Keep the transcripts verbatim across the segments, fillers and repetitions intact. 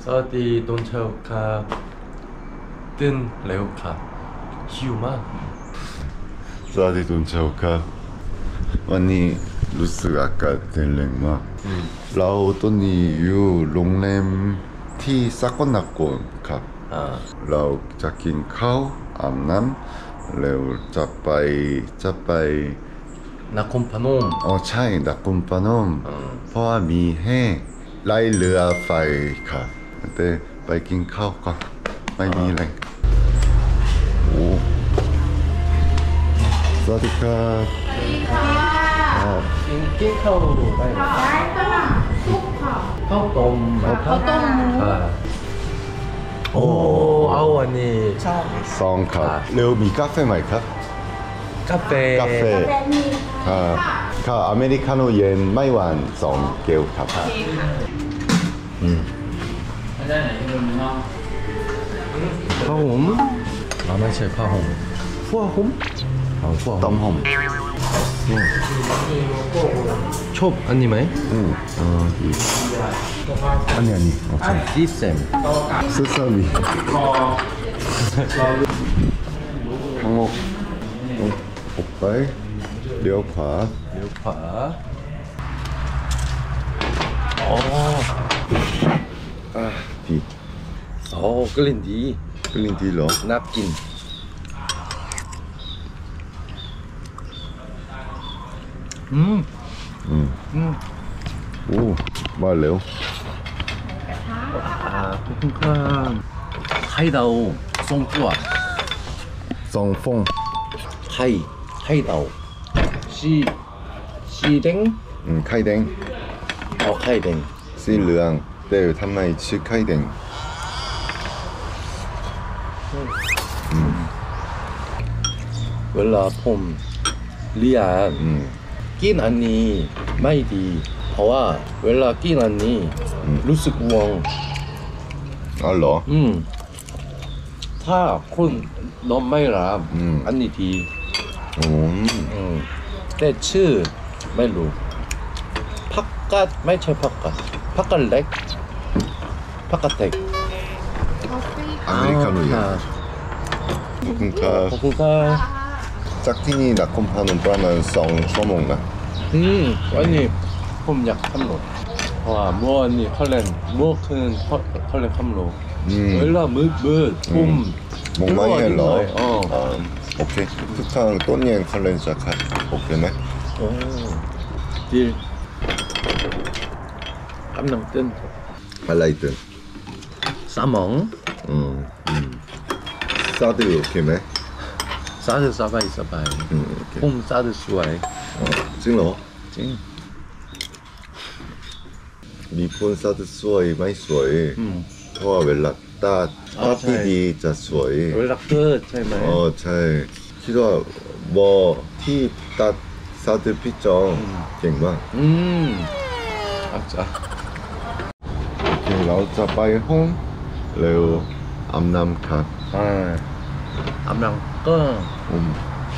สวัสดีตอนเช้าครับตื่นเร็วครับหิวมากสวัสดีตอนเช้าครับวันนี้รู้สึกอากาศเย็นแรงมากเราตอนนี้อยู่โรงแรมที่สกลนครครับเราจะกินข้าวอาบน้ำแล้วจะไปจะไปนครพนมอ๋อใช่นครพนมเพราะว่ามีให้ไล่เรือไฟครับแต่ไปกินข้าวก่อนไม่มีแรงโอ้สวัสดีครับสวัสดีค่ะกินกินข้าวได้ไหมได้ค่ะซุปค่ะข้าวต้มข้าวต้มหมูโอ้เอาอันนี้ซองครับเร็วมีกาแฟไหมครับกาแฟกาแฟครับค่ะอเมริกาโน่เย็นไม่หวานสองแก้วครับอืมผ้าห่มเราไม่ใช่ผ้าห่มฟัวห่มเอาฟัวต้มห่มชอบอันนี้ไหมอืมอ๋อดีอันนี้อันนี้โอเคดีเซมสุดสวีข้างอกออกไปเลี้ยวขวาเลี้ยวขวาอ๋ออ่ะดีโอ้กลิ่นดีกลิ่นดีเหรอน่ากินอืมอืมอืมโอ้มาเร็วอ่าขอบคุณครับไข่ดาวทรงตัวทรงฟงไข่ไข่ดาวสีสีแดงอืมไข่แดงเอาไข่แดงสีเหลืองแต่ทำไมชื่อไข่แดงเวลาผมเรียนกินอันนี้ไม่ดีเพราะว่าเวลากินอันนี้รู้สึกง่วงอ๋อเหรออืมถ้าคุณนอนไม่หลับอันนี้ดีอืมแต่ชื่อไม่รู้ผักกาดไม่ใช่ผักกาดผักกาดเล็กผักกาดเล็กอเมริกาโน่เย็นขอบคุณครับขอบคุณครับจากที่นี่นครพนมประมาณสองชั่วโมงนะอืมวันนี้ผมอยากทำรถเพราะว่าเมื่อวันนี้เขาเล่นเมื่อคืนเขาเขาเล่นทำรถเวลามืดมืดทุ่มมองไม่เห็นเหรออ๋อโอเคทุกครั้งต้นเย็นเขาเล่นจะขัดโอเคไหมโอ้ดีกำลังตื่นอะไรตื่นสมองอืมซาดือโอเคไหมซาดือสบายสบายผมซาดือสวยจริงเหรอจริงมีคนซาดือสวยไม่สวยเพราะว่าเวลาตาตาที่ดีจะสวยเวลาเกิดใช่ไหมอ๋อใช่คิดว่าบอที่ตาซาดือพี่จองเก่งมากอืมอาจารย์โอเคเราจะไปห้องเร็วอาบน้ำครับอ่าอาบน้ำก็อืม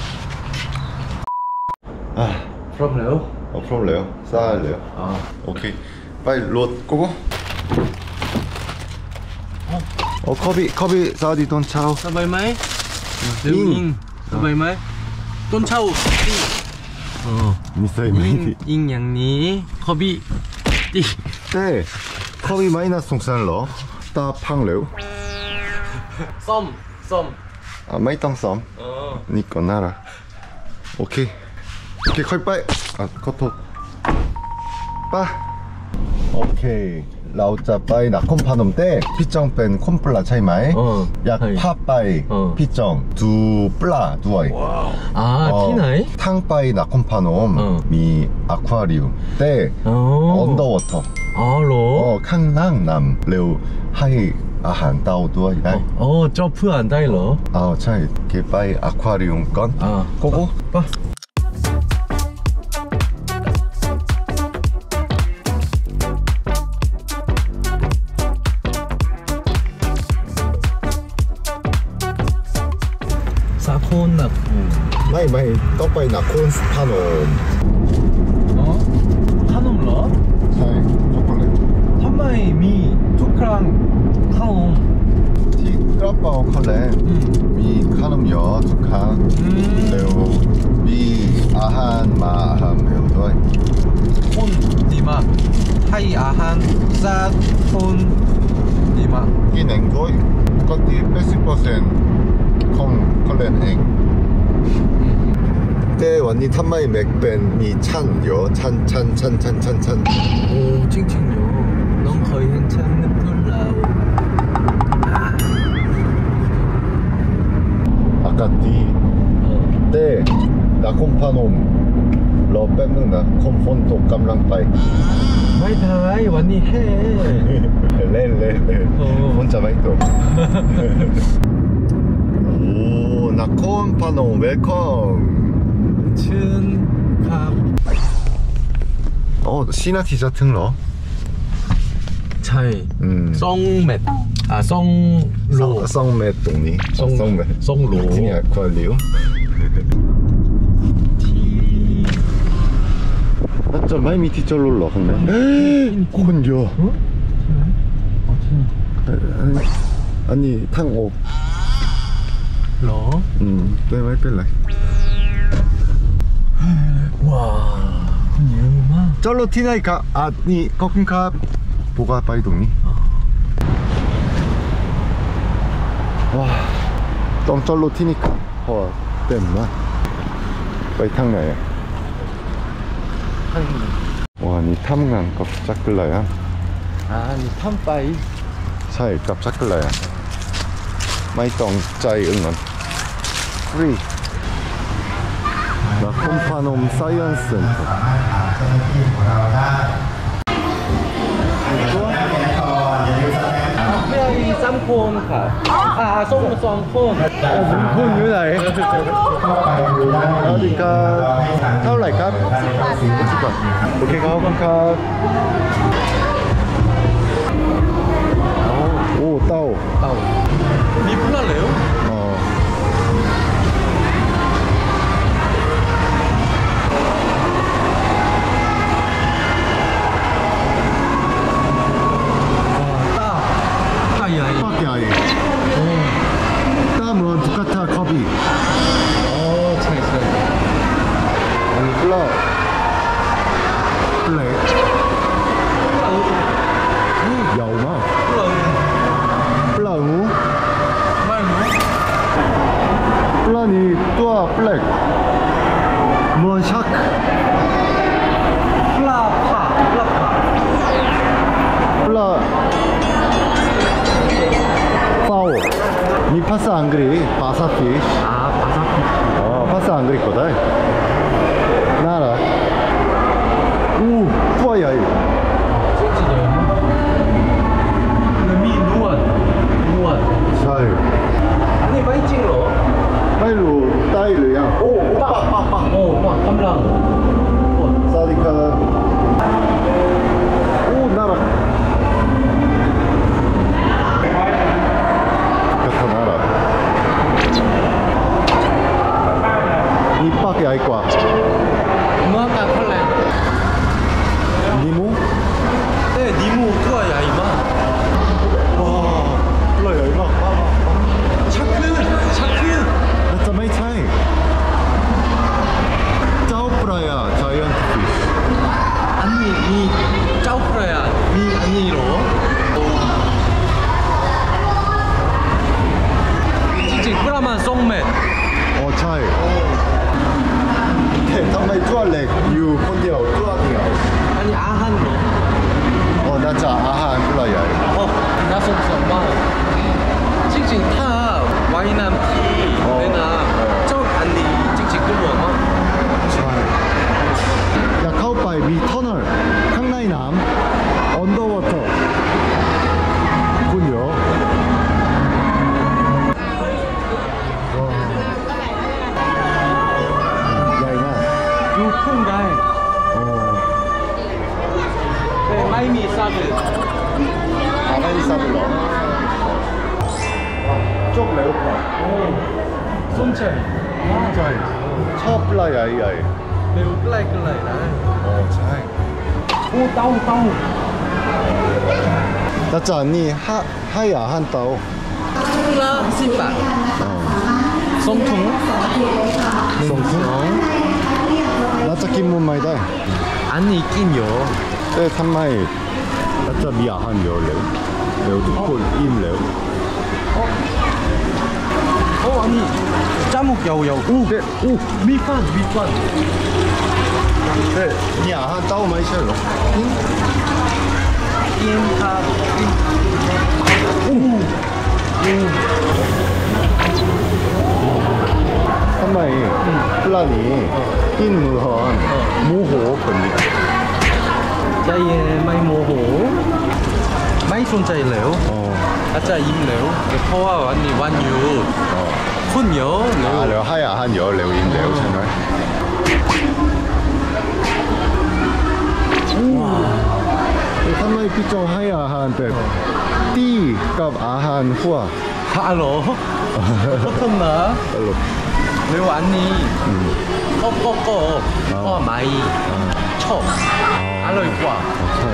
อ่ะพร้อมแล้วอ๋อพร้อมแล้วซาแล้วอ่าโอเคไปรถกูก็โอ้คอบีคอบีสวัสดีตอนเช้าสบายไหมยิงสบายไหมตอนเช้าอ๋อนิสัยไม่ดียิงอย่างนี้คอบีดีเต้คอบีไม่น่าสงสารหรอตาพังแล้วซ่อมซ่อมอ่ะไม่ต้องซ่อมนี่ก็น่ารักโอเคโอเคค่อยไปอ่ะขอโทษไปโอเคเราจะไปนครพนมเต้พี่จองเป็นคนปลาใช่ไหมอยากพาไปพี่จองดูปลาด้วยอ่าที่ไหนทั้งไปนครพนมมีอควาเรียมเต้อันเดอร์วอเตอร์อ๋อเหรอข้างล่างน้ำเร็วให้อาหารเต่าด้วยได้อ๋อเจ้าเพื่อนได้เหรออ๋อใช่เก็บไปอควาเรียมก่อนอ่าโกโก้ไปสาคนนะไม่ไม่ต้องไปนครพนมอ๋อพนมเหรอใช่ช็อกโกแลตทำไมมีช็อกโกครั้งเข้าที่กระเป๋าเขาแรงมีขนมหยอดทุกครั้งแล้วมีอาหารมาทำให้ด้วยคนดีมากให้อาหารสัตว์คนดีมากกินเองด้วยปกติแปดสิบเปอร์เซ็นต์ของเขาเล่นเองแต่วันนี้ทำไมแม็กเป็นมีชั้นเยอะชั้นชั้นชั้นชั้นชั้นชั้นโอ้จริงๆอยู่น้องเคยเห็นฉันนึกถึงเราอ่าอากาศดีแต่นักคอมพานมรอแป๊บนึงนะคอมฝนตกกำลังไปไม่ทายวันนี้แฮ่เล่นเล่นเล่นโอ้ฝนจะไม่ตก โอ้นักคอมพานมเวลคัมเชิญครับโอ้สี่นาทีจะถึงเหรอใช่อืมสองเมตรอ่าสองโลสองเมตรตรงนี้สองสองเมตรสองโลที่นี่ควาเลี้ยวที่น่าจะไม่มีที่จอดรถหรอข้างในคนเยอะอันนี้ทางออกเหรออืมไม่ไม่เป็นไรว้าวเยอะมากจอดรถที่ไหนคะอ่ะนี่ขอบคุณครับ僕はไปตรงนี้ว้าต้องจอดรถที่นี่ครับเพราะเต็มมากไปทางไหนอ่ะทางนี้ว้านี่ทำงานกับจักรเลยอ่ะอ่านี่ทำไปใช่กับจักรเลยอ่ะไม่ต้องใจายเงินฟรีนักคอมพานมไซเอนซ์เซ็นเตอร์ไม่เอามีซ้ำโคนค่ะอ่าส้มสองโคนคุณอยู่ไหนสวัสดีครับเท่าไหร่ครับหกสิบบาทโอเคครับขอบคุณครับโอ้เต้าเต่ามีเพื่อนเหลวอ๋อใหญ่ปากใหญ่ต้าเหมือนตุ๊กตาคอบี้โอ้ใช่ใช่อันนี้ปลาเปล็กยาวมากเออปลาหูไม่รู้ปลานี่ตัวเปล็กเหมือนชักปลาผ่าปลาผ่าปลาเป้ามีภาษาอังกฤษภาษาฟิชอ่าภาษาผิดอ๋อภาษาอังกฤษก็ได้น่ารักอู้ตัวใหญ่จริงๆเลยแล้วมีนวดนวดใช่อันนี้ไม่จริงเหรอไม่รู้ได้หรือยังโอ้ปะปะปะโอ้ปากกำลังสวัสดีครับอู้น่ารักก็น่ารักนี่ปากใหญ่กว่าเมื่อการคนแรงนิมูเอ้ดีมูตัวใหญ่มากว้าวปลาใหญ่มากมากมากชักขึ้นชักขึ้นน่าจะไม่ใช่เจ้าปลาอ่ะ giant fish อันนี้มีเจ้าพระยามีอันนี้เหรอจริงๆประมาณสองเมตรอ๋อใช่แต่ทำไมตัวเล็กอยู่คนเดียวตัวเดียวอันนี้อาหารเหรออ๋อน่าจะอาหารปลาใหญ่โอ้น่าสงสารมากจริงๆถ้าว่ายน้ำที่แม่น้ำเจ้าอันนี้จริงๆก็รวยมากใช่อยากเข้าไปมีทันเนลข้างในน้ำ underwater คุณเยอะว้าวใหญ่มากดูขึ้นได้โอ้แต่ไม่มีซาบิอะไรสัตว์เหรอจบแล้วกว่าโอ้สนใจใช่ชอบปลาใหญ่ใหญ่เร็วใกล้กันเลยนะๆอ๋อใช่โอ้เต้าเต้าโ 나짜 언니 하 하야 한 따오. 라 십바. 솜통. 솜통. 나짜 김문 마이다. 아니 있긴요. 때 삼마이. 나짜 미야 한 열레. 레오도 콜 임레오. 어 아니 짜묵 야오야오. 오, 네. 오 미판 미판. 네. 미야 한 따오 마이 셜로. 인파. 삼마이 플라니 낀 무헌 모호 겁니다. ใจเย็นไม่โมโหไม่สนใจแล้ว 어. อาจจะยิ้มแล้วเพราะว่าวันนี้วันหยุดคนเยอะแล้ว 아, 레오 하야 한 열레오 임레오 채널. 삼마이 피정 하야 한데 띠갑 아한 후아. ฮัลโหลขอบคุณนะ 별로. เร็วอันนี้ก็ก็ก็ก็ไม่ชอบอร่อยกว่า 차이.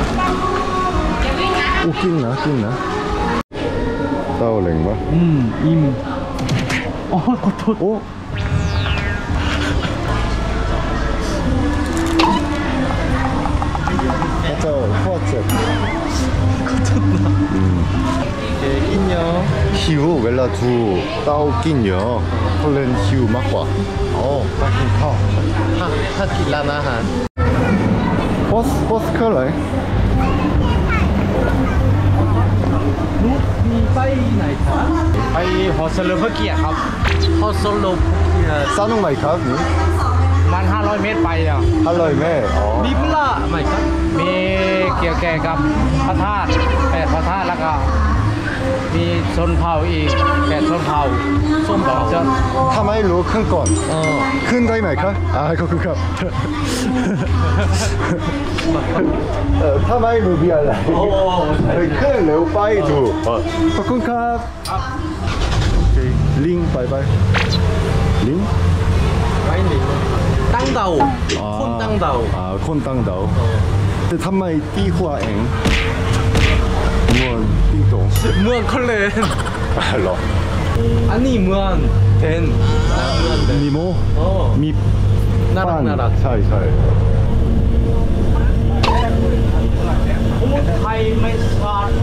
오 낀나 낀나. 따오랭 봐. อืมอิ่มอ๋อขอโทษ 오. 맞아 후아째. เก๋กินเยอะ 히우 웰라 두 따오 낀요. 폴렌 히우 막과. โอ้มากินข้าวถ้าถ้ากินร้านอาหาร 버스 버스 컬러에. นุ๊กมีไปไหนครับไปฮอสโลวาเกียครับฮอสโลวาเกีย 싸농 마이캅 니? มันห้าร้อยเมตรไปอ่ะ 할로이 매. 어. มีปลาไหมครับมีเกี่ยวแก่กับพระธาตุแปดพระธาตุแล้วก็มีชนเผ่าอีกแปดชนเผ่าส้มเผ่าจะ 타마일로 큰 건. 어. 큰 다이 마이캅? 아, 이거 큰 컵. 어, 타마일로 비알라. 큰 레오파이두. 어. 큰 컵. 오케이. 링 바이바이. 링? ไว้หนึ่งตั้งเตาคนตั้งเตา 아, 콘 땅다오. 탐마이 띠후아엥. 무언 띵동. เมืองคนเลน 알로. อันนี้เมืองเทนเมืองเทน 니모. โอ้ 미. น่ารักน่ารัก 사이 사이. ไทยไม่สอด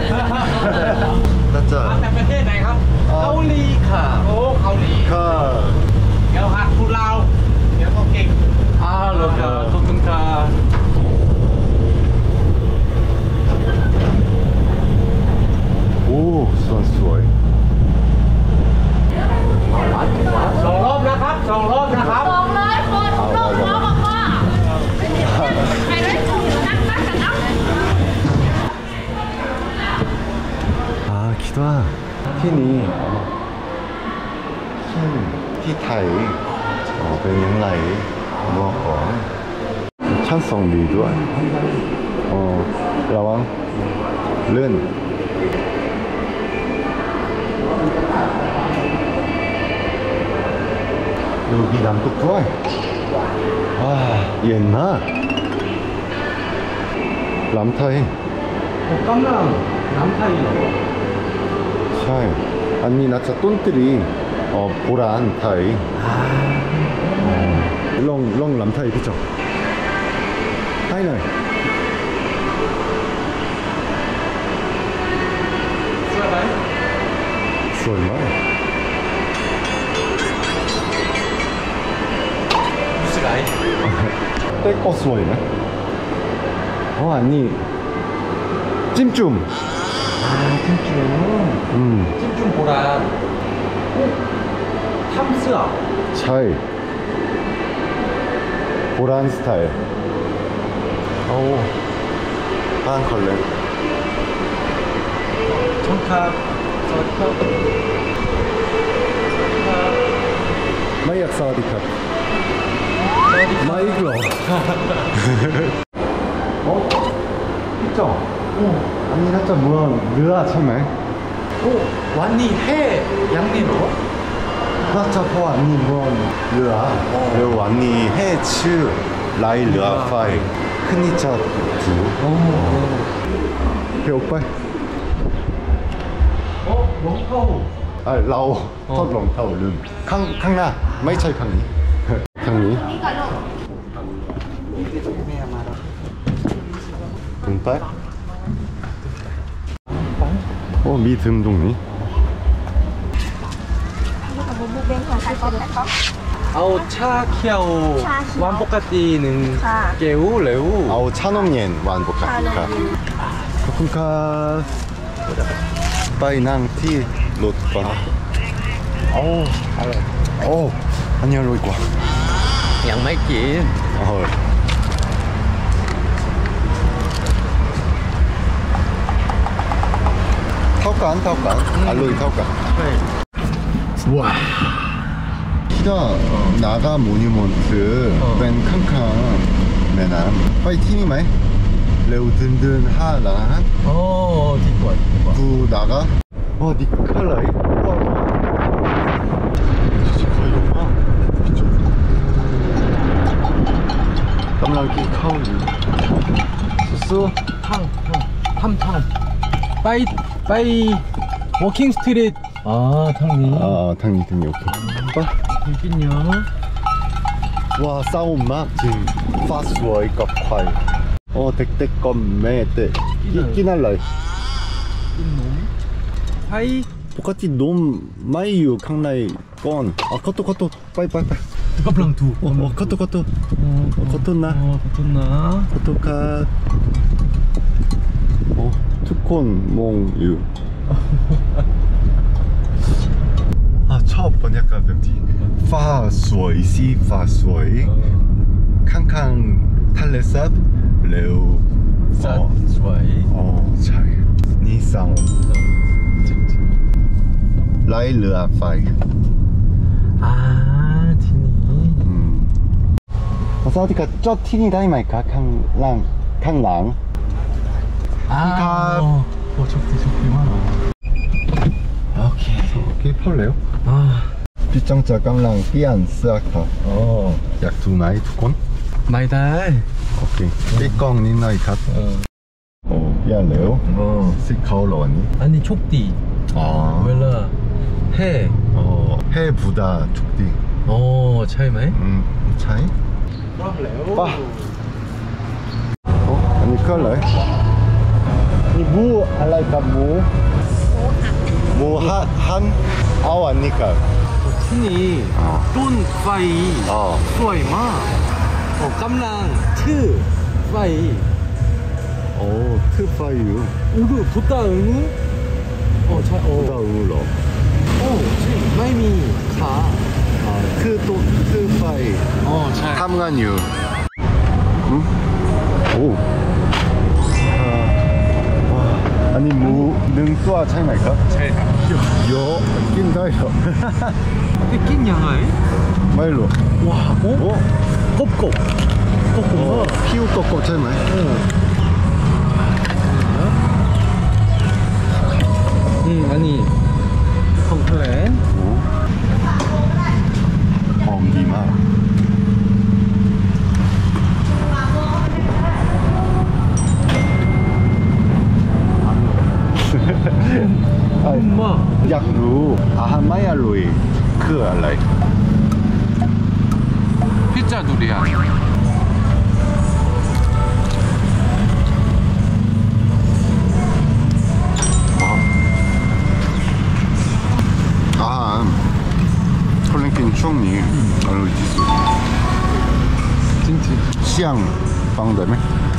나짜. จากประเทศไหนครับเกาหลีค่ะโอ้เกาหลี 카. เดี๋ยวหัดพูดลาวเดี๋ยวก็เก่งอ้าวเหรอครับขอบคุณค่ะ 오, 수완 수어이. สองรอบนะครับสองรอบนะครับสองร้อยคนลงหัวบอกว่าใครได้ถูกนั่งนั่งกันเอา 아, 기도아. 핀이 핀 피타이 어, 베닝라이 무엇고 찬성 리두아 어, 라왕 른 여기 남쪽 좋아. 와, 옛날 람타이 ผมกำลังน้ำไทยเหรอ 샤이 아니 나차 똔뜨리 어 보란 타이 어, 롱, 롱 람타이 그쵸? 하이나이 ใช่ไหม 수얼마 รู้สึกไง 떼꺼 수얼이네 어 아니 찜쫌 อ่าจิ้มจุ่ม 음 จิ้มจุ่มโบราณโอ้ทำเสื้อ 차이 보란 스타일 오 하얀 컬러 ชมครับสวัสดีครับสวัสดีครับ 마이약 사와디캅 สวัสดีครับ 마이글러 어? 있죠? 오 아니 나짜 무언 느아 참에 โอ้วันนี้แห่ยังนี่เหรอ 나짜 포 아니 무언 느아 그리고 아니 해츠 라이 르아 파이 크니차 두 배고파? 어? 롱타오. 아 라오 턱 롱타오 름 캉, 캉나ไม่ใช่ 캉니 캉니 등발? 어 미 듬동니 เอาชาเขียววันปกติหนึ่งเกลเร็ว 아우 찬홍옌 완복카 코쿤카 빠이낭 티 롯바 어우 어우 아니야 로이과 ยังไม่กิน 어헐 턱간 턱간 알로이 턱간 와 키가 나가 모니먼트 뺀 캉캉 매남 파이팅이 마이 레우 든든 하나 โอ้ดีกว่าดีกว่า 구 나가 와 니칼라이 와 진짜 거의 엄마 깜랑기 카운리 소스 ทั้งทั้งทำทั้งไปไป walking street อ๋อทั้งนี้ 아 탕니 탕니 오케이 빠 กินเยอะ 와 싸움 막진 파스워이 껍콰이 어 덱덱검 매때 끼날라이 กินนมไป 똑같이 놈 마이유 캉나이 건 아 커토 커토 빠이 빠이 빠이 กำลังถูก 어, 어 커토 커토 어 커토나 อ๋อขอบคุณนะ 커토카 어 투콘 몽유 아 처음 번역가 뱀티 파스워이 시 파스워이 캉캉 탈레삽 레오 จัด 어 สวย 어 잘 니상 จริง 라이 르아 파이 ๆอ่าที่นี้ 음 어디가 저 티니 다이마이카 캉랑 캉랑 อ้าวครับโอ้โชคดีโชคดีมากโอเค 오케이 펄래요 อ่า 빗장자 깡랑 삐안 쓰아카 โอ้ 약두 나이 두콘 ไม่ได้ 오케이 삐껑 닌나이 갓 เออ 어 삐안래요 โอ้ 시카올러 왔니 อันนี้โชคดี 아 เวลาเฮ้ 어 해부다 축디 โอ้ใช่ไหม 음 차이 พร้อมแล้ว 빠 어? 아니 칼라이 이무 알라이카 무 무한 아우 아니까 ที่นี่ 어 ต้นไฟ 어 สวยมากโอ้กำลังชื่อไฟ 오 트파이유 อือพุตตาอือโอ้ใช่โอ้ 부다 우러 โอ้ใช่ไม่มีขา 아 트또 트파이 โอ้ใช่ 탐간유 응? 오 아, 와 아니 무 능수와 차이나이까? ใช่ครับ 요 낀다요 ไปกินยังไง 마일로 ว้าวโอ้ 어? กบกบกบกบ 어 피우 꺾어 차이나이 อืมอันนี้ของแถลง 오 엉기마 엄마 약루 아하마야로이 그 알라이 피자 누리야 아 콜랭킨 추억니 알로이 지수 진짜 시앙 빵다음에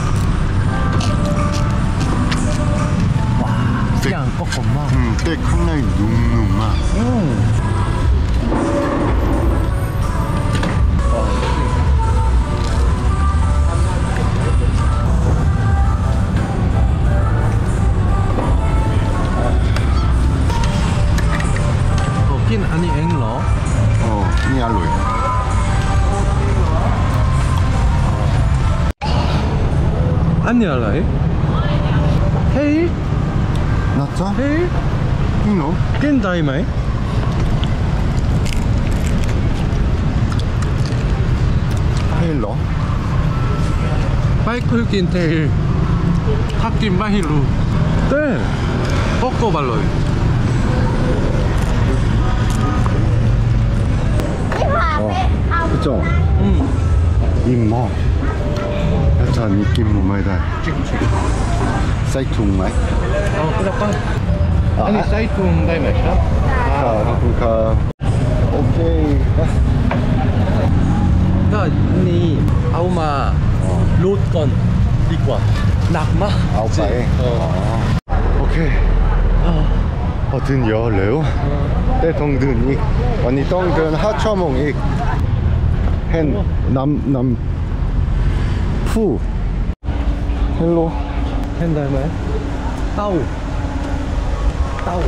그냥 꺾엄마 음, 때 캉나이 눅눅마 긴 아니 앵러 어, 니 알로이 아니 알라이 헤이 나짜? 헤이 이노? 깬 다이마이 헤일러 ไม่เคยกินเทถ้ากินไม่รู้เต้โกโก้บอลเลย 그죠? 응. 입먹 자 느낌 뭐 말다 사이퉁 마이 어 그래 빠 아니 사이툰ได้ไหมครับ 그러니까 오케이 ก็นี่เอามารูดก่อนดีกว่าหนักมาก 아홉 바에 어. 오케이 어 든 열래요 때 동든 이 언니 동든 하초몽 이헨남남푸 헬로 เห็นได้ไหมเต้าเต้า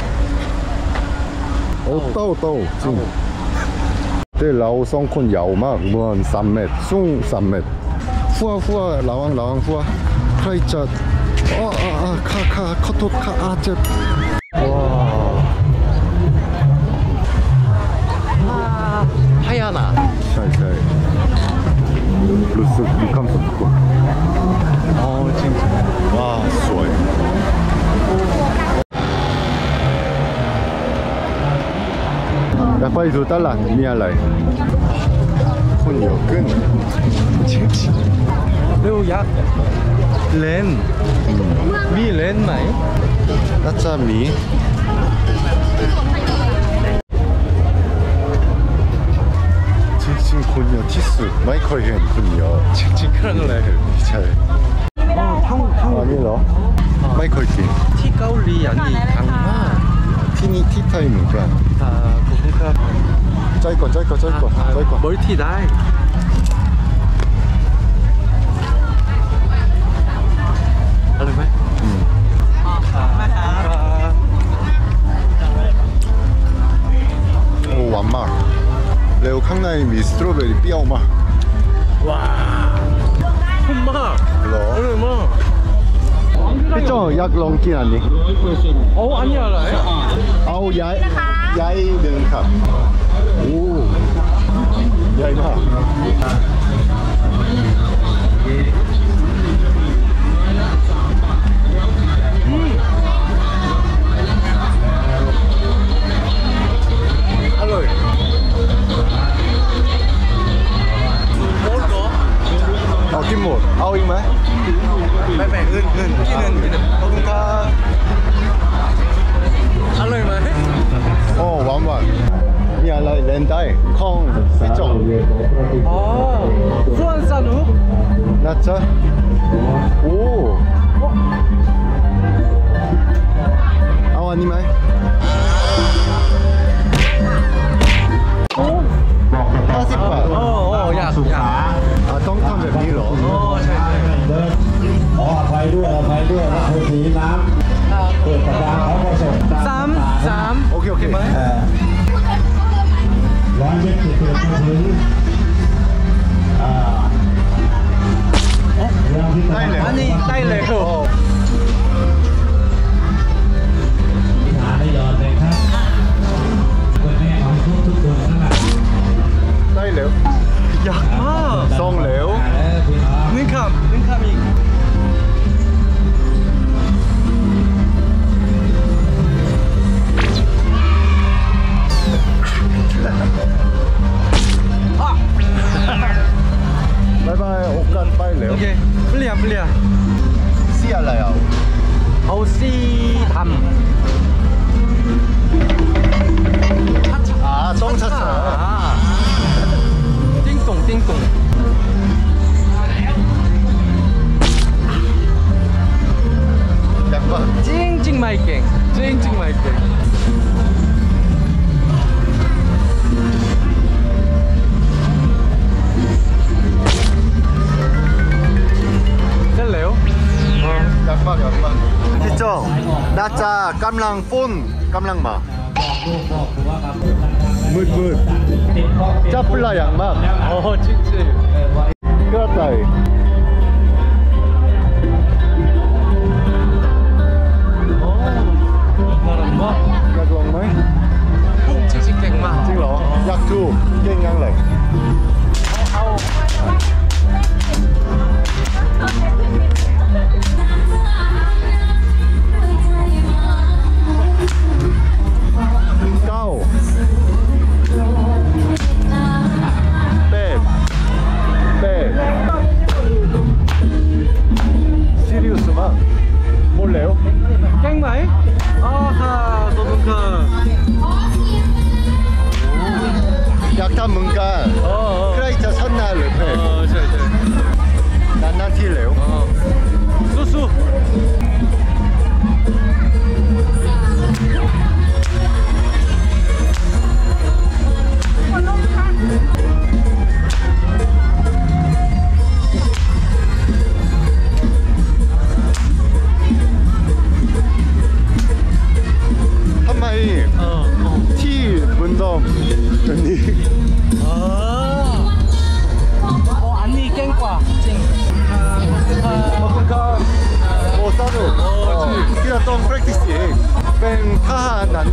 오 따오 따오 찡 때 라오 성콘 야오막 무한 삼 메트 숭 삼 메트 후아 후아 라왕 라왕 후아 크라이차 어아아 카카 커토 카아제 와 하야나 샤이샤이 루스 루캄스 듣고 어 진짜 와 수아이 야 빨리 줘 달라 미안라이 혼여근 칭칭 ร็วยักษ์เลนมีเลนไหม 나짜미 칭칭 곤여 티스 마이컬 헨 곤여 จริงๆครั้งแรก 잘 อ๋อทั้งทั้ง 아니라 마이컬 티 ที่เกาหลีอันนี้ครั้งมาก 티니 티타임인가 อ่าขอบคุณครับ 짜이거 짜이거 짜이거 อ่า 짜이거 บริที่ได้อะไรไหม 오 완막 레오 캉나이 미 스트로베리 삐아오마 ว้าวคุ้มมากอ 러 ร่อยมาก 피정 약 롱긴 아니 โอ้อันนี้อะไร 아우 야이 야이 능컵 오 야이마 อร่อยโมดเหรอ 어 김모 아우잉마 ไม่ไม่อื่นอื่นกินอื่นกินอื่นขอบคุณครับอร่อยไหม 어 완완 미알라이 렌다이 콩 피정 อ๋อส่วนสนุก 나짜 오 아우 아니마이 사십 바 โอ้โอ้อยากอยาก 아 똥탕 맵니로 โอ้ใช่ใช่ขออภัยด้วยอภัยด้วยนะคุณสีน้ำเปิดประดาเขาก็ส่งตามสามสาม 오케이 오케이 ร้อยเมตรเกิดมาถึงอ่าเรื่องที่ได้เลยอันนี้ได้เลยโอ้ฐานได้ยอมเลยครับคุณแม่ของทุกทุกคนนั่นแหละ 따이래요 อยากมาก 송래요 แล้วพี่น้องหนึ่งคำหนึ่งคำอีกอ่ะ 바이바이 옷간 빠이래요 โอเคเปลี่ยนเปลี่ยน 씨알라야 เอาซีทำ 아 똥차차 ติ้งตงติ้งตง 약간 จริงจริงไม่เก่งจริงจริงไม่เก่งได้แล้ว 약막 약막 피정 나짜 깜랑 폰 깜랑마 묻묻 짜플라 약막 โอ้จริงจริง 그렇다이 โอ้น่ารักมาก 약롱마이 พุ่งจริงจริงเก่งมาก 찡러 약투 깽양래 เอา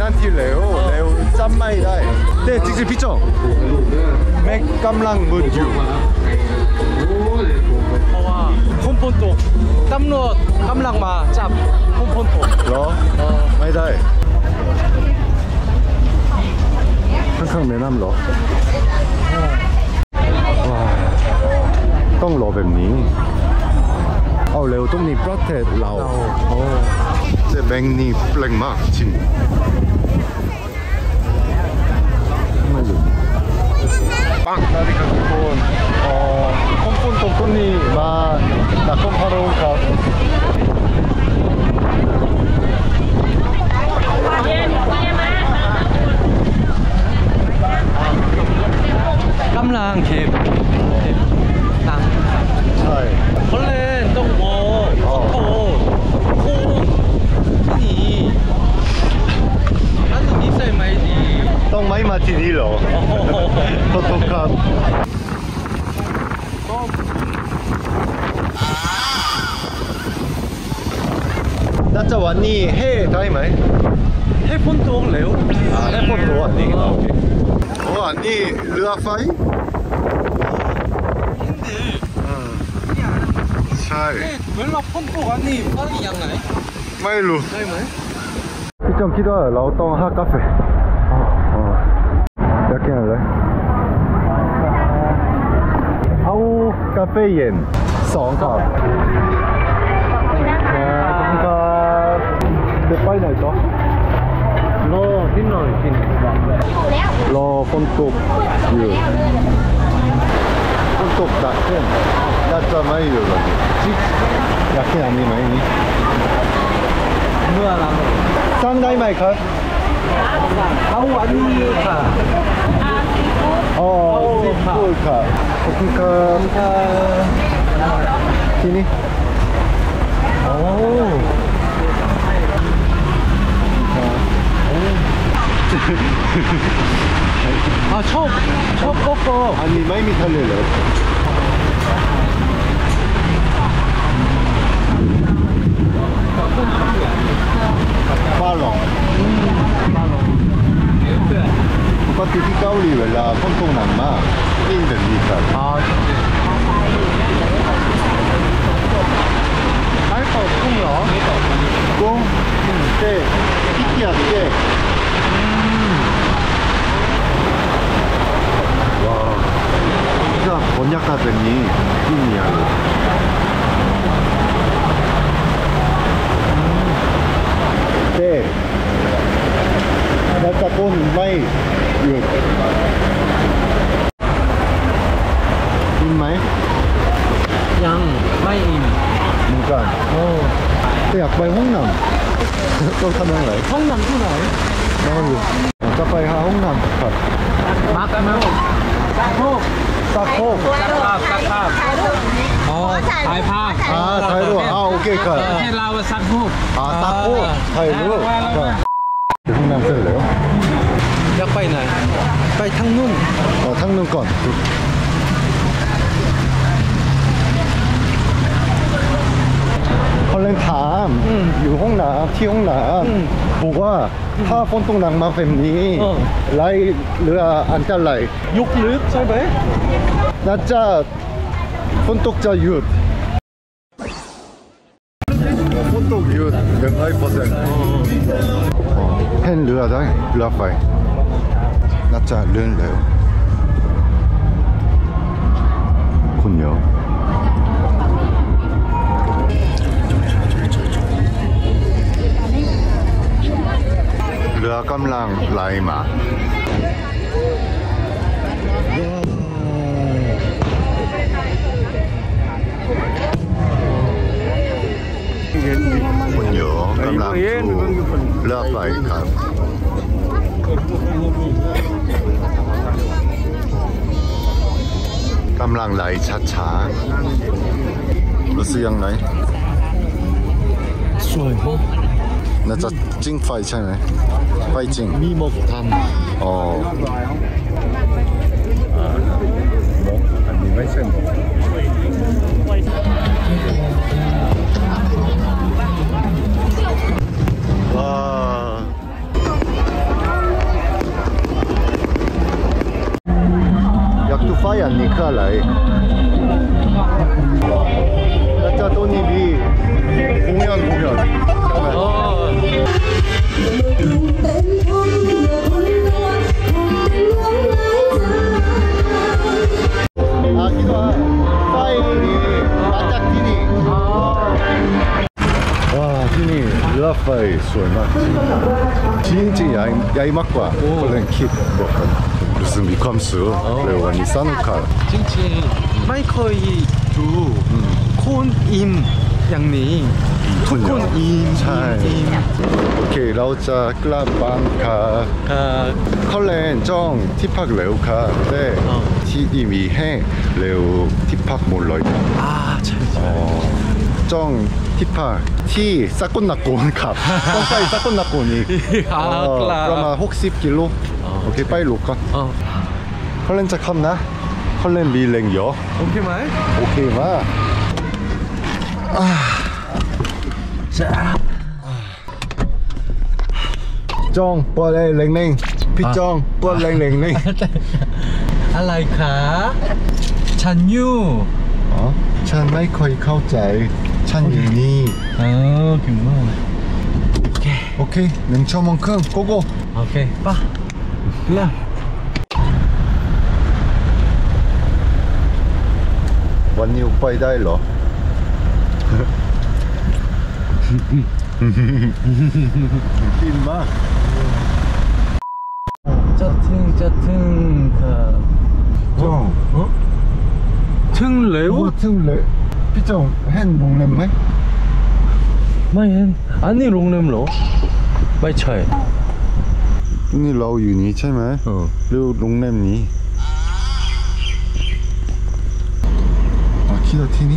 นั่นที่เร็วเร็วจำไม่ได้แต่จริงๆพี่โจแม่กำลังมืดอยู่เพราะว่าคนพ้นตกตำรวจกำลังมาจับคนพ้นตกเหรอไม่ได้ข้างๆแม่น้ำเหรอว้าวต้องรอแบบนี้เอาเร็วตรงนี้ประเทศเราจะแบงนี่แปลงมากจริงไม่รู้ปังสวัสดีครับทุกคนอ๋อคนคนตรงคนนี้มาจากคนพารุครับกำลังเก็บตังค์ใช่คนเล่นต้องโมโอ้โหคุณนี่นั่นนิสัยไม่ดีต้องไม่มาที่นี่เหรอขอโทษครับน่าจะวันนี้เฮ้ได้ไหมให้พ้นตกเร็วอ่าให้พวกตัวอันนี้โอเคโอ้อันนี้เรือไฟใช่เวลาพ้นตกอันนี้มันยังไงไม่รู้ได้ไหมพี่จงคิดว่าเราต้องหากาแฟอ๋ออ๋ออยากกินอะไรเอากาแฟเย็นสองครับขอบคุณครับจะไปไหนต่อรอนิดหน่อยกินรอฝนตกอยู่ฝนตกดักขึ้นน่าจะไม่อยู่แล้วนี่อยากกินอันนี้ไหมนี่เมื่อเราสั่งได้ไหมครับเอาอันนี้ค่ะอ๋อซีฟู้ดค่ะขอบคุณครับที่นี่โอ้อ่าชอบชอบโกโก้อันนี้ไม่มีทะเลเลยปลาหลงปกติที่เกาหลีเวลาฝนตกหนักมากกินแบบนี้ครับอ่าใช้ต่อกุ้งเหรอกุ้งเต้ขี้เกียจเต้ว้าว진짜 번역가 되니 꿈이야. 네. 나짜 돈 마이 유. 인마이? ยังไม่อิ่ม 뭔가. 어. 또 약발 홍남. 또 사명을. ห้องน้ำที่ไหน 나는 아까빠이 하 홍남. มากันไหมซักโคก 싸코. ซักภาพซักภาพอ๋อถ่ายภาพ 아, 타이로. 아, 오케이, ประ 카. เทศเราซักโคก 아, 싸코. 타이로. 자. 홍남 쓸래요? อยากไปไหนไปทางนุ่ม 어, 탕눈건. 헐랭 탐, 유홍남, 티홍남, 보가 타 폰통 낭만 팸니, 어. 라이 르아 안짤라이, ยุกลึกใช่ไหม 나짜 폰톡자 윷. 폰톡 윷, 몇 퍼센트. 펜 르아다이, 르아파이. 나짜 르은래요. 군요.เรือกำลังไหลมาคุณโยกำลังสู่เรือไฟครับกำลังไหลช้าๆรู้สึกยังไงสวยมากน่าจะจิ้งไฟใช่ไหมไฟจริงมีหมกทอ๋ออ่าหมกอันนี้ไม่ใช่หมกว้านี่คืออะไรแล้วเจ้าตัวนี้มี공연 공연 어. 아 기도하 파이니 바짝 티니 와 티니 라파이 수월막 진짜 야이 야이막과 그런 킷 무슨 미컴수 그리고 완전 싸누카 จริงๆไม่เคยดูคนอิ่มอย่างนี้ทุกคนอิ่มใช่อิ่มโอเคเราจะกลับบ้านค่ะค่ะเขาเล่นจ้องที่พักเร็วค่ะแต่อ๋อที่นี่มีให้เร็วที่พักหมดเลยอ่าใช่ใช่จ้องที่พักที่สกลนครครับต้องไปสกลนครอีกอ่าเออครับประมาณหกสิบกิโลอ๋อโอเคไปลูกก่อนอ๋อเขาเล่นจะคำนะเขาเล่นมีแรงเยอะโอเคไหมโอเคมากอ่าจ้าจ้องปวดแรงแรงๆพี่จ้องปวดแรงแรงๆนี่อะไรคะฉันอยู่อ๋อฉันไม่ค่อยเข้าใจฉันอยู่นี่อ๋อเก่งมากโอเคโอเคหนึ่งชั่วโมงครึ่งโกโก้โอเคป่ะเริ่มวันนี้ไปได้เหรอ กินมากจะถึงจะถึงค่ะจ้อง 어? ถึงเร็วโอ้ถึงเลยพี่จ้องเห็นโรงแรมไหมไม่เห็นอันนี้โรงแรมเหรอไม่ใช่นี่เราอยู่นี่ใช่ไหมเออหรือโรงแรมนี้อ่ะคิดว่าที่นี่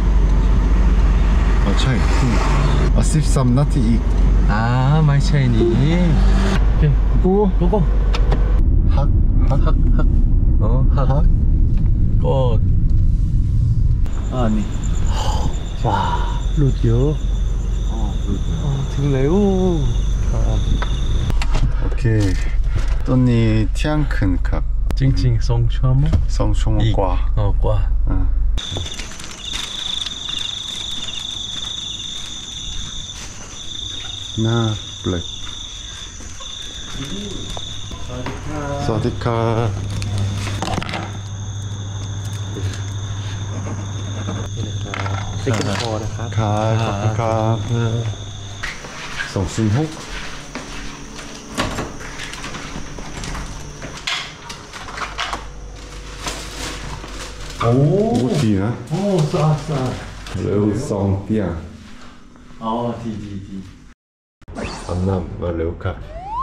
อ่ะใช่ที่นี่อ่ะสิบสามนาทีอีกอ่าไม่ใช่นี่โอเคกูโกโก้ฮักฮักฮักฮักอ๋อฮักฮักก็อ่านี่ว้าหลุดเยอะอ๋อถึงแล้วครับโอเคตอนนี้เที่ยงคืนครับจริงๆสองชั่วโมงสองชั่วโมงกว่าอ๋อกว่าอ่าหน้าเปลกสวัสดีครับสิงคโปร์นะครับครับขอบคุณครับสองศูนย์หกโอ้ดีนะโอ้สะอาดสะอาดเร็วสองเตียงอ๋อดีดีดีอาบน้ำมาเร็วครับ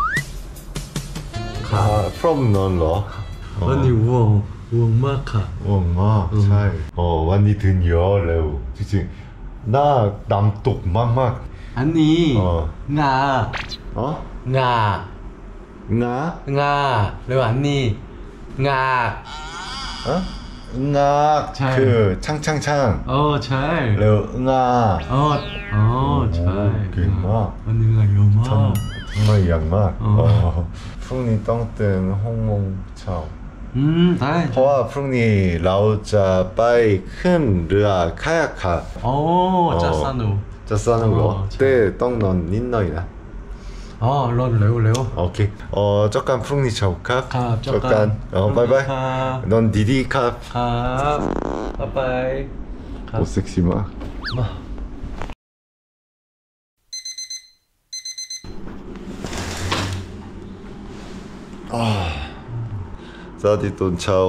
ขาพร้อมนอนเหรอวันนี้ว่วงว่วงมากค่ะว่างมากใช่โอ้วันนี้ถึงเยอะเร็วจริงๆหน้าดำตุกมากๆอันนี้อ๋องาอ๋องางางาหรืออันนี้งาอะงาใช่คือช่างช่างช่างโอ้ใช่เร็วงาอ๋ออ๋อใช่เก่งมากอันนี้งาเยอะมากทำไมอย่างมากอ๋ออ๋อพรุ่งนี้ต้องตื่นหกโมงเช้าอืมได้เพราะว่าพรุ่งนี้เราจะไปขึ้นเรือคายักค่ะโอ้จะสนุกจะสนุกเหรออ๋อใช่แต่ต้องนอนนิดหน่อยนะอ๋อรถเร็วเร็วโอเคเอ๋อเจอกันพรุ่งนี้เช้าครับครับเจอกันอ๋อบายบายครับนอนดีๆครับครับบ๊ายบายครับโอ้เซ็กซี่มากมาสวัสดีตอนเช้า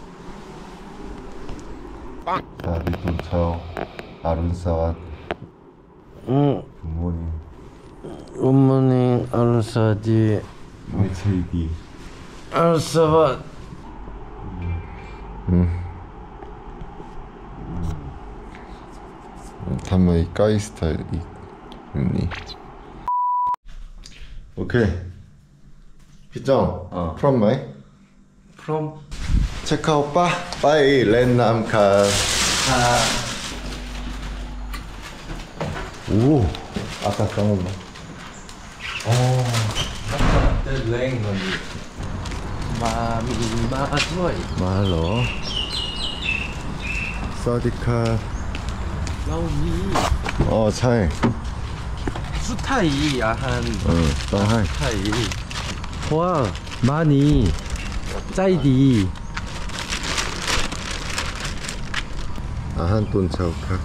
สวัสดีตอนเช้าอรุณสวัสดิ์อืม Good morning Good morning อรุณสวัสดิ์ไม่ใช่ดีอรุณสวัสดิ์ทำไมใกล้สไตล์อีกนี่โอเคพี่จ้องพร้อมไหมพร้อมเช็คเอาท์ปะไปเล่นน้ำครับโอ้อากาศร้อนนะอ๋อเต้นแรงวันนี้มามีมาด้วยมาเหรอสวัสดีครับเรามีอ๋อใช่สุดไทยอาหารเออต้องให้ไทยเพราะว่ามานีใจดีอาหารตอนเช้าครับ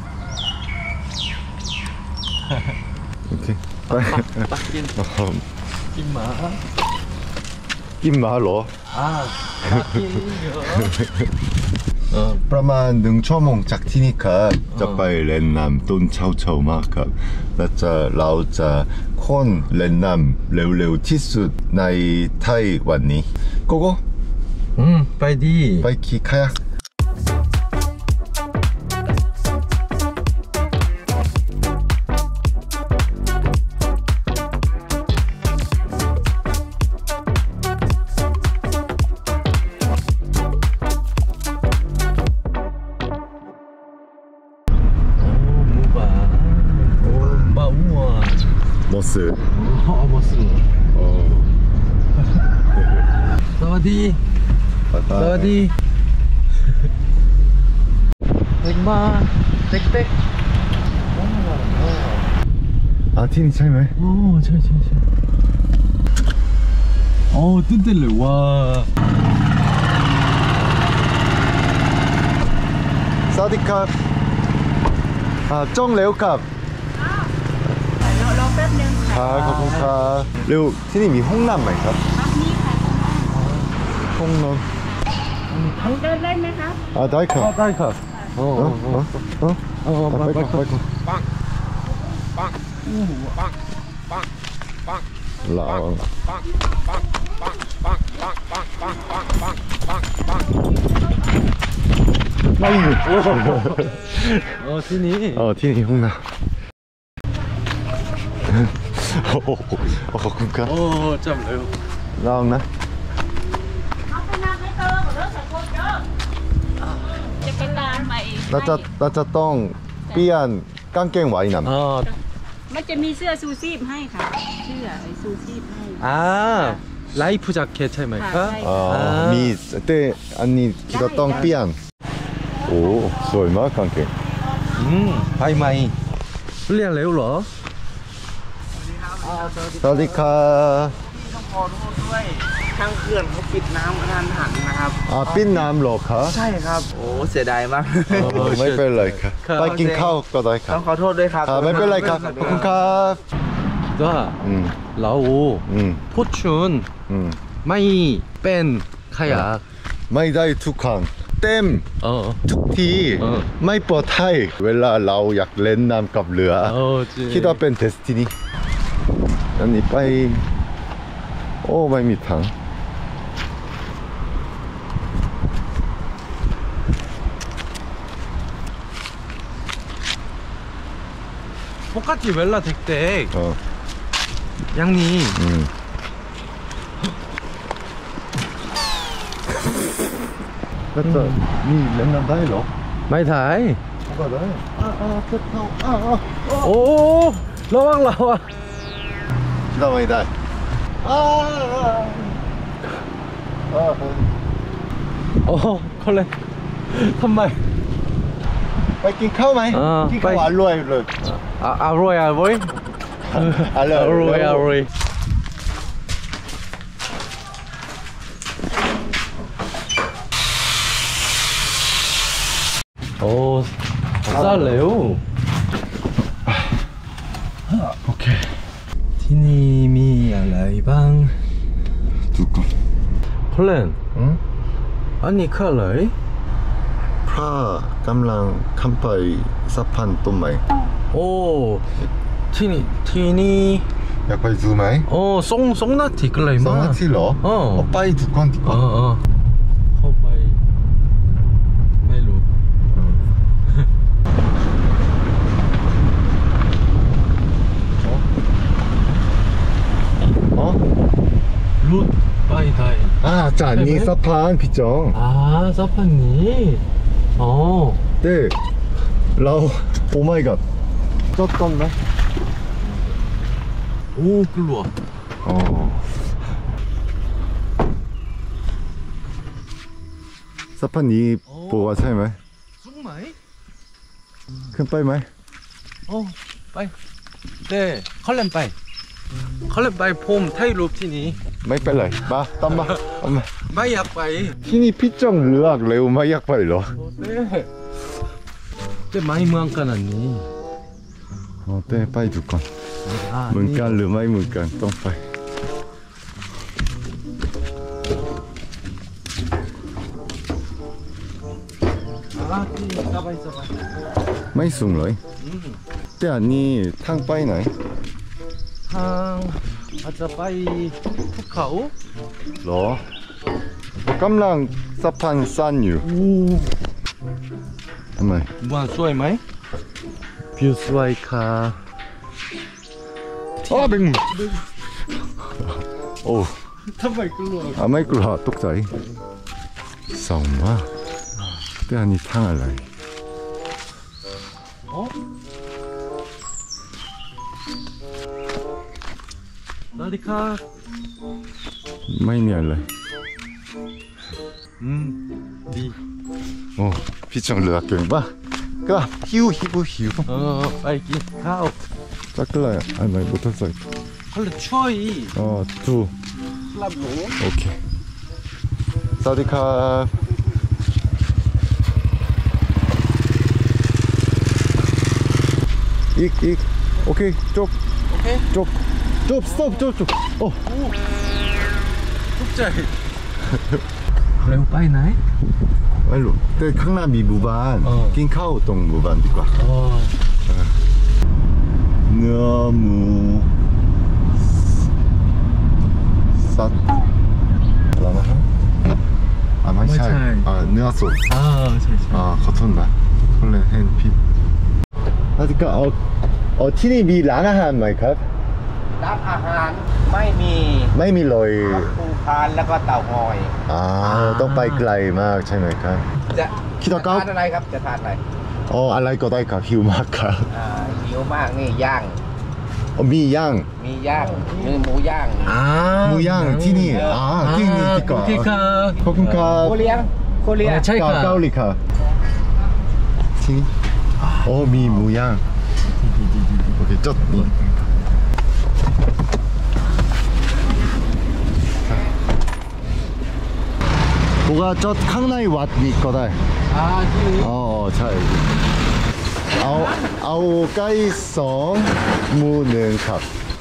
โอเคไปปักกินอ๋อกินหมากินมาเหรออ่าปักกินเยอะเออประมาณหนึ่งชั่วโมงจากที่นี่ครับจะไปเล่นน้ำต้นเช้าเช้ามากครับและจะเราจะค้นเล่นน้ำเร็วๆที่สุดในไทยวันนี้โกโก้อืมไปดีไปขี่คายักมอสอ๋อมอสสวัสดีสวัสดีเด็กมาเด็กเด็กอาที่นี่ใช่ไหมโอ้ใช่ใช่ใช่โอ้ตื่นเต้นเลยว่าสวัสดีครับอ่าจ้องเร็วครับรอรอแป๊บนึงครับขอบคุณครับเร็วที่นี่มีห้องน้ำไหมครับครับนี่ค่ะห้องนอนเดินเล่นไหมครับอ่าได้ครับได้ครับโอ้เออเออเออโอ้ไปไปก่อนไปไปก่อนลาวไม่มีโอ้ที่นี่เออที่นี่ห้องน้ำโอ้โหขอบคุณครับโอ้จำเร็วลองนะเอาไปนั่งให้เติมเลิกใส่โคตรเยอะจะเป็นร้านใหม่เราจะเราจะต้องเปลี่ยนกางเกงว่ายน้ำอ๋อมันจะมีเสื้อซูซีพให้ค่ะเสื้อไอ้ซูซีพให้อ่าไลฟ์แจ็คเก็ตใช่ไหมคค่ะรับใช่อ๋ออ่ามีมีแต่อันนี้ที่เราต้องเปลี่ยนโอ้สวยมากกางเกงอืมไปไหมเรียนเร็วเหรอสวัสดีครับต้องขอโทษด้วยทางเขื่อนเขาปิดน้ำกระทันหันนะครับอ่าปิ้นน้ำเหรอคะใช่ครับ โอ้เสียดายมากโอ้ไม่เป็นไรครับครับไปกินข้าวก็ได้ครัต้บองขอโทษด้วยครับอ่าไม่เป็นไรครับขอบคุณครับว่าอืมเราอืมพูดชุนอืมไม่เป็นขยะไม่ได้ทุกครั้งเต็มเออทุกทีเออไม่ปลอดภัยเวลาเราอยากเล่นน้ำกับเรือโอ้จริงคิดว่าเป็นเดสตินีอันนี้ไปโอ้ไม่มีทางปกติเวลาเด็ก 어 ๆอย่างนี้ 음. 맞다. 니 맨날 다이로? ไม่ถ่าย 뭐가 다이? 아, 아, 됐다. 아, 아. โอ้ระวังเราอะ 기다 많이 다이. 아, 아. 아, โอ้คนเลยทำไมไปกินข้าวไหมอ่ากินข้าวไปอร่อยเลยอ่ะอร่อยอร่อยอร่อยอร่อยอร่อยโอ้ซาเร็วโอเคที่นี่มีอะไรบ้างทุกคนเพลนอืมอันนี้คืออะไรพระกำลังข้ามไปสะพานต้นไม้โอ้ที่นี่ที่นี่อยากไปดูไหมโอ้สองสองนาทีก็เลยสองมานาทีเหรออ๋อเอาไปทุกคนดีกเอว่าอเออเข้าไปไม่รู้อ๋อรูดไปได้อ่าจานนี้สะพานพี่จองอ่าสะพานนี้อ๋อเด้เราโอ้ my god จอดก่อนไหมโอ้กลัวอ๋อสะพานนี้ปวดใช่ไหมสูงไหมขึ้นไปไหมโอ้ไปเด้เขาเล่นไปเขาเล่นไปผมถ่ายรูปที่นี่ไม่เป็นไรมาตามมาตามมาไม่อยากไปที่นี่พี่จ้องเลือกเร็วไม่อยากไปเหรอเด้แต่ไม่เมืองกันอันนี้อ๋อเต้ไปดูก่อนเหมือนกันหรือไม่เหมือนกันต้องไปอ่าที่สบายสบายไม่สูงเลยแต่อันนี้ทางไปไหนทางอาจจะไปภูเขาเหรอกำลังสะพานสั้นอยู่ทำไมว่าสวยไหมวิวสวยค่ะอ๋อเป็นหมูโอ้ทำไมกลัวอ่ะไม่กลัวตกใจสองมากแต่อันนี้ทางอะไรอ๋อสวัสดีครับไม่มีอะไรอืมดีโอ้พี่จังเลือกเก่งปะก็หิวหิวหิวเออไปกินข้าวจักรเลยอันไหนบุตรใส่เขาเลยช่วยอ๋อทูรับหนูโอเคสวัสดีครับอีกอีกโอเคจบโอเคจบจบ stop จบจบโอ้ทุกใจเร็วไปไหนไม่รู้แต่ข้างหน้ามีหมู่บ้านเออกินข้าวตรงหมู่บ้านดีกว่าอ๋อเนื้อหมูสัตว์อะไรนะฮะอ่าไม่ใช่อ่าเนื้อสดอ่าใช่ใช่อ่าขอโทษนะคนเลยเห็นผิดอาทิตย์ก็เอาเอาที่นี่มีร้านอาหารไหมครับร้านอาหารไม่มีไม่มีเลยปูพานแล้วก็เต่างอยอ่าต้องไปไกลมากใช่ไหมครับจะคิดว่าจะเก้าทานอะไรครับจะทานอะไรอ๋ออะไรก็ได้ครับหิวมากครับอ่าหิวมากนี่ย่างอ๋อมีย่างมีย่างมีหมูย่างอ่าหมูย่างที่นี่อ่าที่นี่ดีกว่าโอเคครับขอบคุณครับโคเรียงโคเรียใช่ค่ะเกาหลีครับที่นี่โอ้มีหมูย่างโอเคจดนี่뭐가 저ข้างในวัดนี่ก็ได้อ่าที่นี่อ๋อใช่เอาเอาไก่สองหมูหนึ่งครับ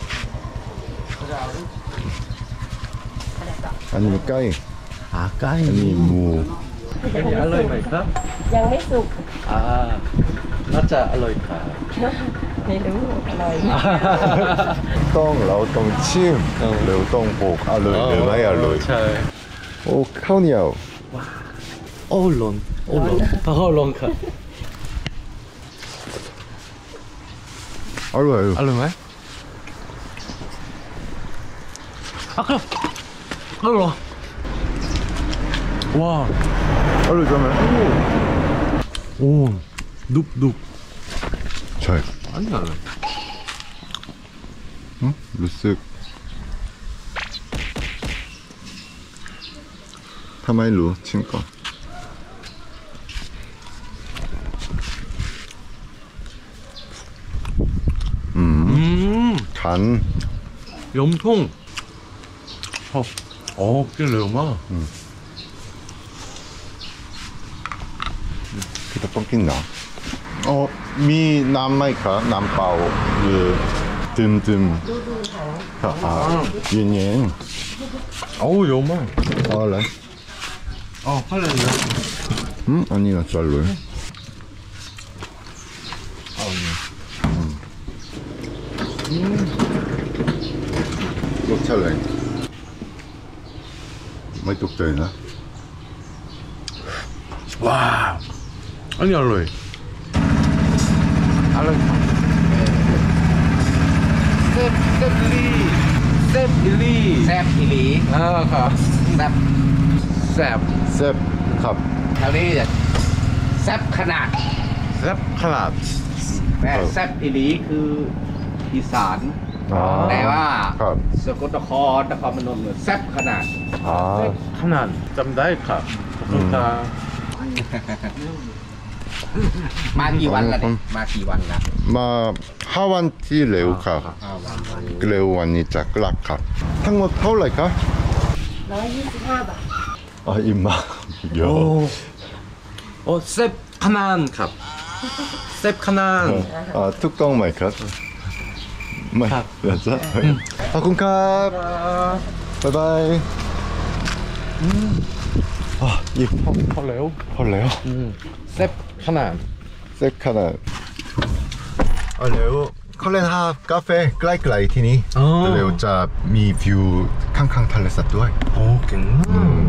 อันนี้ไก่อ่าใกล้อันนี้หมูอันนี้อร่อยไหมครับยังไม่สุกอ่าน่าจะอร่อยค่ะไม่รู้อร่อยต้องเราต้องชิมหรือต้องบอกอร่อยหรือไม่อร่อยใช่โอ้ข้าวเหนียวโอ้ร้อนโอ้ร้อนโอ้ร้อนค่ะอร่อยอร่อยไหมอ่ะครับอร่อยว้าวอร่อยจังเลยโอ้ดุบดุบใช่อันนี้อะไรอืมรู้สึกทำไมรู้ชิมก่อนอืมอืมขัน 염통 어, 어, 꽤 레오마 kita ต้องกินน้ำอ๋อมีน้ำไหมครับน้ำเปล่าหรือดื่มดื่มครับอ่าเย็นเย็น 어우 여마 ๆเอาอะไร 어 팔레요 อืมอันนี้น่าจะอร่อยรสชาติอะไรไม่ตกใจนะ 와 아니 알로이 알로이 เซฟเซฟลี 셉일리 แซบอีหลี 아가 แซบ 셉 แซ่บครับแถวนี้จะแซบขนาด 셉 하나 แต่แซบอีหลีคืออีสานอ๋อแต่ว่าครับสกลนครนครพนมเนี่ยแซบขนาดอ่า 하나 짬다이카 그러니까 มากี่วันละเนี่ยมากี่วันละมาห้าวันที่เร็วครับเร็ววันนี้จะกลับครับทั้งหมดเท่าไหร่ครับร้อยยี่สิบห้าบาทอ๋ออิ่มมากเยอะโอ้เซฟขนาดครับเซฟขนาดอ่าถูกต้องไหมครับไม่ครับขอบคุณครับบ๊ายบายอ่ะอิ่มพอแล้วพอแล้วเซฟขนาดเซ็กขนาดเอาเร็วเขาเล่นฮาฟกาแฟใกล้ๆที่นี้เร็วจะมีวิวข้างๆทะเลสาบด้วยโอ้เก่งมาก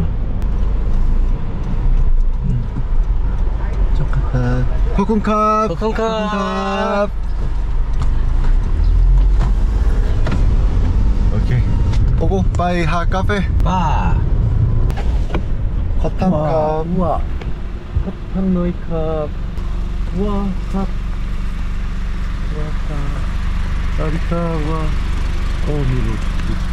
ขอบคุณครับขอบคุณครับโอเคโอ้โหไปหากาแฟป้าขอบคุณครับว้าขอบคุณหน่อยครับว้าครับว้าครับสวัสดีครับว้าโอ้มีลูก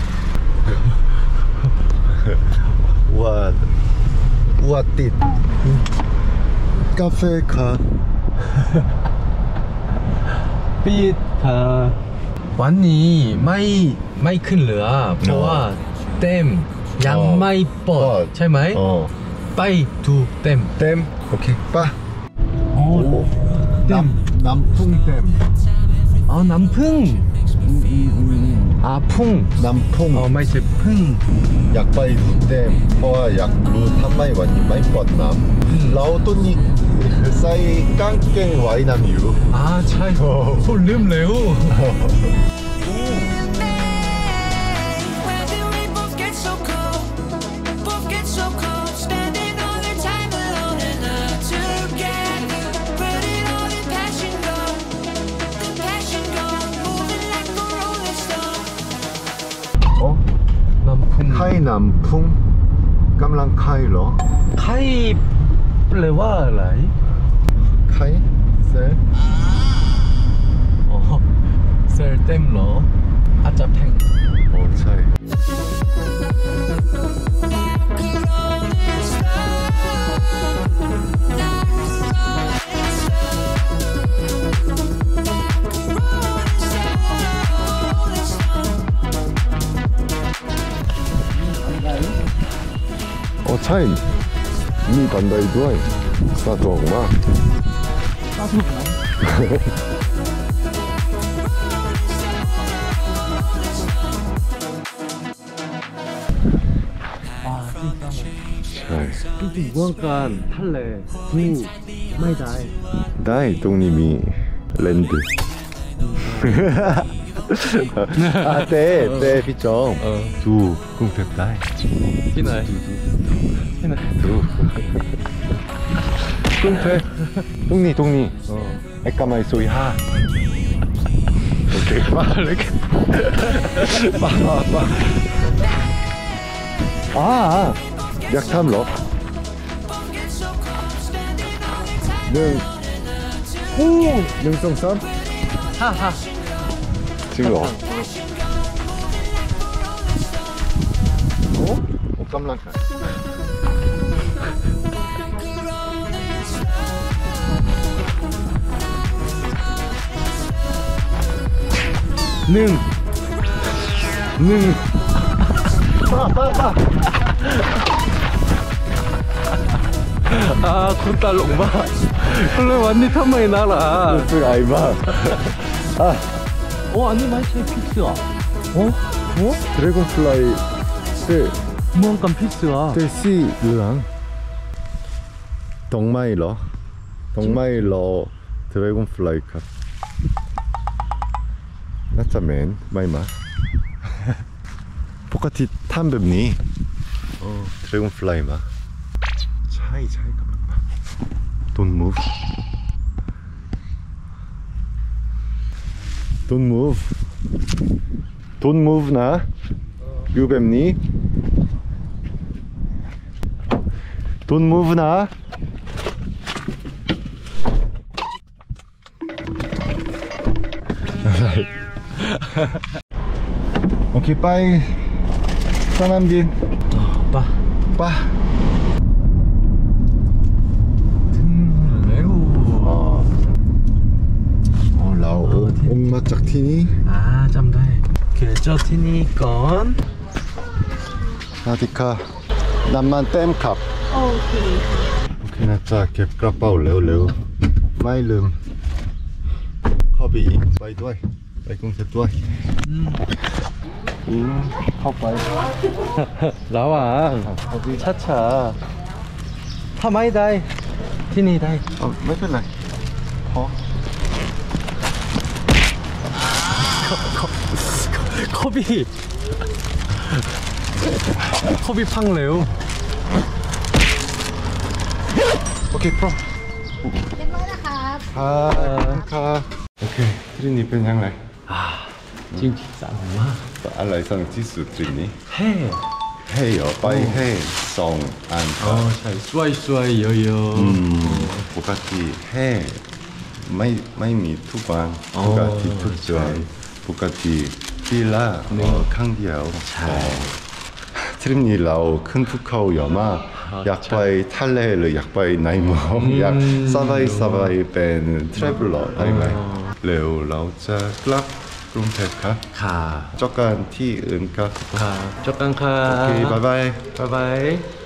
ว่าว่าติดกาแฟครับปิดค่ะวันนี้ไม่ไม่ขึ้นเรือเพราะว่าเต็มยังไม่ปลดใช่ไหมอ๋อไปดูเต็มเต็มโอเคป่ะโอ้น้ำน้ำพุ่งเต็มเอาน้ำพึ่งอ่าพึ่งน้ำพุ่งอ๋อไม่ใช่พึ่งอยากไปดูเต็มเพราะว่าอยากรู้ทำไมวันนี้ไม่ปลดน้ำเราตัวนี้ใส่กางเกงว่ายน้ำอยู่อ่าใช่โอ้ลืมเร็ว Where did we both get so cold? Both get so cold, spending all the time alone and not together. Where did all the passion go? The passion go, moving like a rolling stone. อ๋อน้ำพึ่งไข่น้ำพุ่งกำลังไข่เหรอใครแปลว่าอะไรไข่เซ่อ๋อเซลเต็มเหรออาจจะแพงโอ้ใช่ โอ้ใช่มีบันไดด้วยสะดวกมากสะดวกไหมใช่จริงๆว่างการทะเลดูไม่ได้ได้ตรงนี้มีเลนส์อ่ะเต้เต้พี่จอมเออดูกรุงเทพได้ที่ไหนที่ไหนดูกรุงเทพตรงนี้ตรงนี้ไอ้กำไมซุยห้าโอเคมาเลยมามามาอ่าอยากทำเหรอหนึ่งหนึ่งสองสามฮ่าฮ่าจริงเหรอโอ้ออกกำลังกายหนึ่งหนึ่งป้าป้าป้าอ่าคุณตลกมากก็เลยวันนี้ทำไมนะล่ะรู้สึกอายมากอ่ะโอ้อันนี้ไม่ใช่พิซซ่าโอ้โอ้ดราก้อนฟลายเต้เหมือนกับพิซซ่าเต้สีเหลืองดอกไม้เหรอดอกไม้รอดราก้อนฟลายครับน่าจะเหม็นไม่มาปกติทำแบบนี้โอ้ดราก้อนฟลายมาใช่ใช่กำลังมา Don't move Don't move Don't move นะอยู่แบบนี้ Don't move นะอะไร โอเคไปสนามบินป่ะป่ะถึงแล้วจากที่นี่อ่าจำได้โอเคจอดที่นี่ก่อนสวัสดีค่ะน้ำมันเต็มครับโอเคโอเคนะจ๊ะเก็บกระเป๋าเร็วๆไม่ลืมเข้าไปอีกไปด้วยไปกรุงเทพด้วยอืมเข้าไประหว่างช้าๆถ้าไม่ได้ที่นี่ได้เออไม่เป็นไรพอโคบีโคบีพังเร็วโอเคพร้อมเรียบร้อยแล้วครับครับครับโอเคที่นี่เป็นยังไงจริงๆสั่งมากอะไรสั่งที่สุดที่นี่เฮ้เฮ้ยเหรอไปเฮ้ยสองอันคอ๋อรับใช่สวยสวยๆเยอะๆอืมปกติเฮ้ไม่ไม่มีทุกวันอ๋อปกติทุกเดือนปกติปีละเอ่อครั้งเดียวใช่ทริปนี้เราขึ้นภูเขาเยอะมากอยากไปทะเลหรืออยากไปในเมืองอยากสบายสบายเป็นทริปหรอได้ไหมเร็วเราจะกลับกรุงเทพครับค่ะเจอกันที่อื่นครับค่ะจบกันค่ะโอเคบายบายบ๊ายบาย